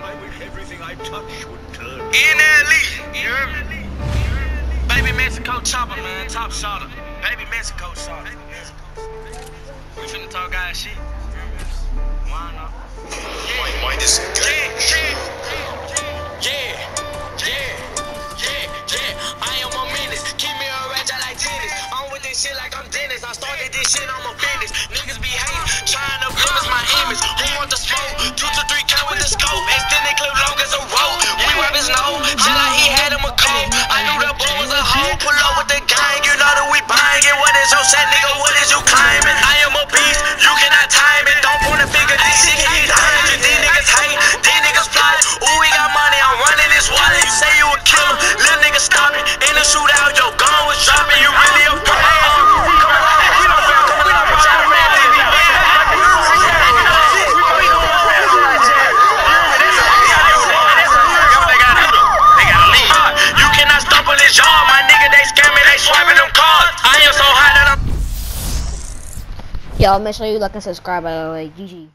Everything I touch would turn. Baby Mexico chopper, man. Top shotter. Baby Mexico shotter. We finna talk guys shit. Why not? Why this guy? Yeah. I am a menace. Keep me a ratchet like tennis. I'm with this shit like I'm Dennis. I started this shit, I'm a business. Niggas be hating, trying to blemish my image. Who want the smoke? 2 to 3 count with the scope. Extended clip long as a rope. We wipe his nose, just like he had him a coat. I knew that boy was a hoe. Pull up with the gang, you know that we buying it. What is your set, nigga? What is you claiming? I am a beast, you cannot time it. Don't point a finger, this shit can get diamond. These niggas hate, these niggas plot. Ooh, we got money, I'm running this wallet. You say you a killer, little nigga stop it. In the shootout, your gun was dropping. You really a Yo, make sure you like and subscribe, by the way. GG.